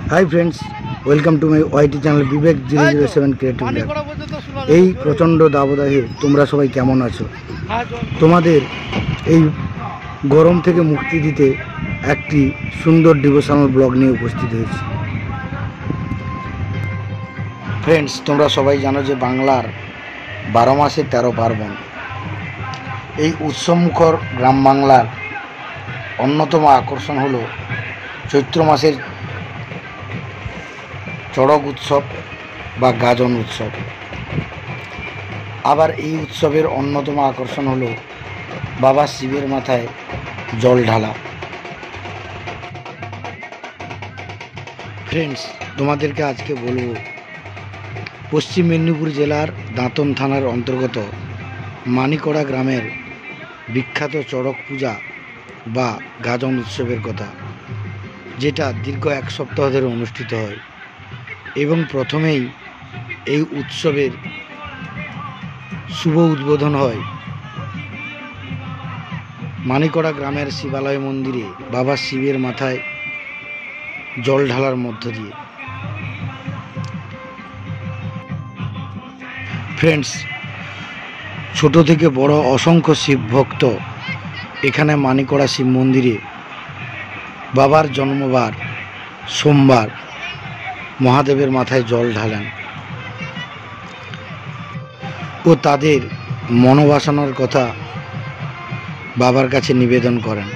High friends, welcome to my YT channel Vivek 007 creative lab. এই প্রচণ্ড দাবদাহে তোমরা সবাই কেমন আছো? তোমাদের এই গরম থেকে মুক্তি দিতে একটি সুন্দর ডিভোশনাল ব্লগ নিয়ে উপস্থিত হয়েছি। ফ্রেন্ডস, তোমরা সবাই জানো যে বাংলার 12 মাসে 13 পার্বণ। এই উৎসবমুখর গ্রাম বাংলার অন্যতম আকর্ষণ হলো চৈত্র মাসের চড়ক উৎসব বা গাজন উৎসব। আবার এই উৎসবের অন্যতম আকর্ষণ হলো বাবা শিবের মাথায় জল ঢালা। ফ্রেন্ডস, তোমাদেরকে আজকে বলবো পশ্চিম মেদিনীপুর জেলার দাঁতন থানার অন্তর্গত মানিকড়া গ্রামের বিখ্যাত চড়ক পূজা বা গাজন উৎসবের কথা, যেটা দীর্ঘ 1 সপ্তাহ ধরে অনুষ্ঠিত হয়। এবং প্রথমেই এই উৎসবের শুভ উদ্বোধন হয় মানিকড়া গ্রামের শিবালয় মন্দিরে বাবা শিবের মাথায় জল ঢালার মধ্য দিয়ে। ফ্রেন্ডস, ছোট থেকে বড় অসংখ্য শিব ভক্ত এখানে মানিকড়া শিব মন্দিরে বাবার জন্মবার সোমবার মহাদেবের মাথায় জল ঢালেন ও তাদের মনোবাসনার কথা বাবার কাছে নিবেদন করেন।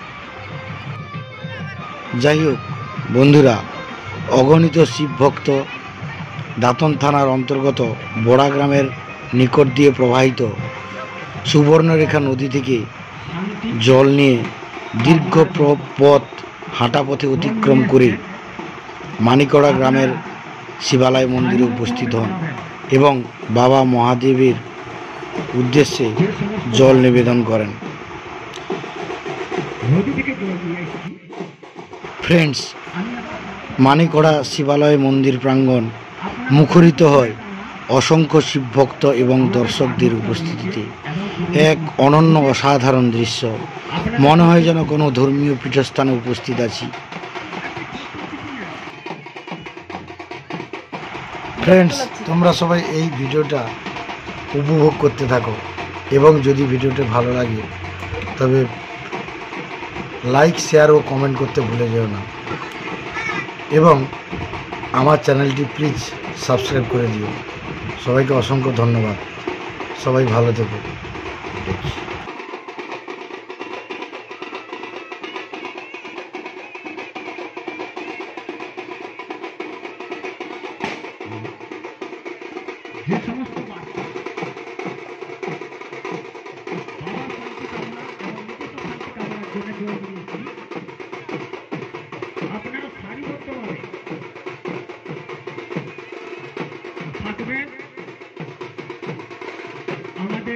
যাই হোক বন্ধুরা, অগণিত শিব ভক্ত দাঁতন থানার অন্তর্গত বড়া গ্রামের নিকট দিয়ে প্রবাহিত সুবর্ণরেখা নদী থেকে জল নিয়ে দীর্ঘ পথ হাঁটা পথে অতিক্রম করে মানিকড়া গ্রামের শিবালয় মন্দিরে উপস্থিত হন এবং বাবা মহাদেবের উদ্দেশ্যে জল নিবেদন করেন। ফ্রেন্ডস, মানিকড়া শিবালয় মন্দির প্রাঙ্গণ মুখরিত হয় অসংখ্য শিবভক্ত এবং দর্শকদের উপস্থিতিতে। এক অনন্য অসাধারণ দৃশ্য, মনে হয় যেন কোনো ধর্মীয় পীঠস্থানে উপস্থিত আছি। ফ্রেন্ডস, তোমরা সবাই এই ভিডিওটা উপভোগ করতে থাকো এবং যদি ভিডিওটা ভালো লাগে তবে লাইক, শেয়ার ও কমেন্ট করতে ভুলে যেও না এবং আমার চ্যানেলটি প্লিজ সাবস্ক্রাইব করে দিও। সবাইকে অসংখ্য ধন্যবাদ। সবাই ভালো থেকো। যে সমস্ত আপনারা সারিবদ্ধভাবে থাকবেন। আমাদের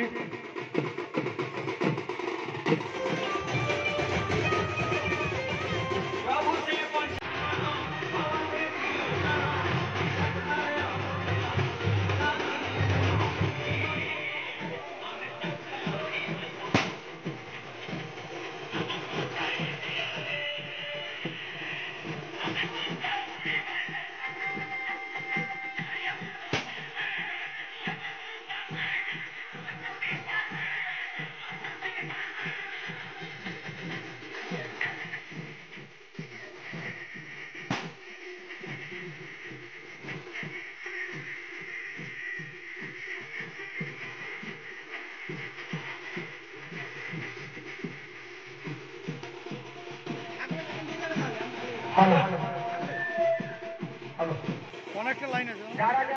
অনেকটা লাইন আছে।